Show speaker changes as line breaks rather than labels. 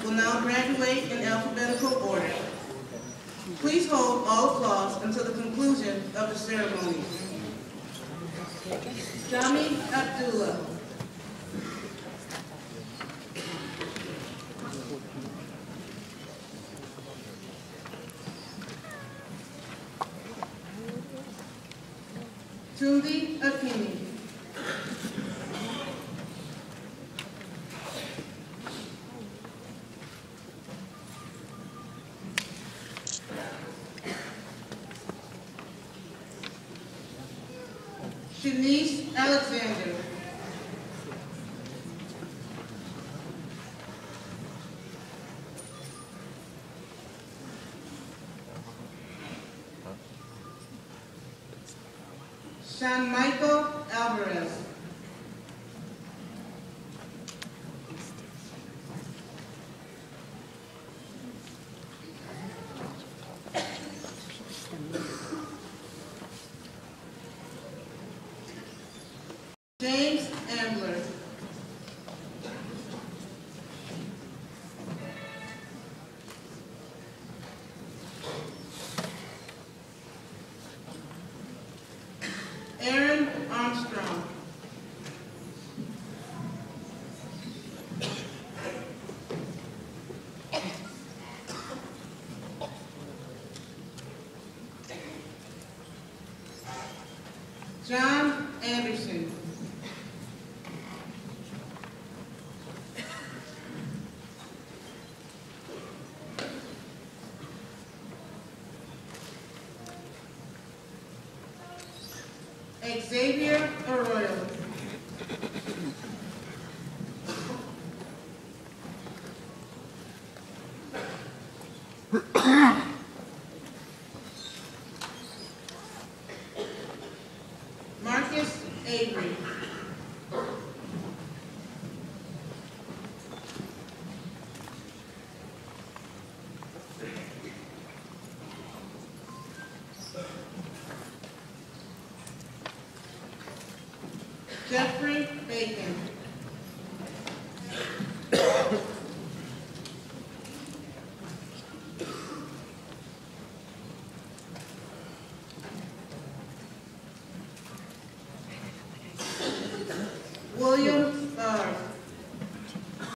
will now graduate in alphabetical order. Please hold all applause until the conclusion of the ceremony. Jami Abdullah. Tumbi Akini. Shanice Alexander. Sean Michael Alvarez. James Ambler. Aaron Armstrong. John Anderson. Xavier Arroyo. Marques Avery. Jeffrey Bacon.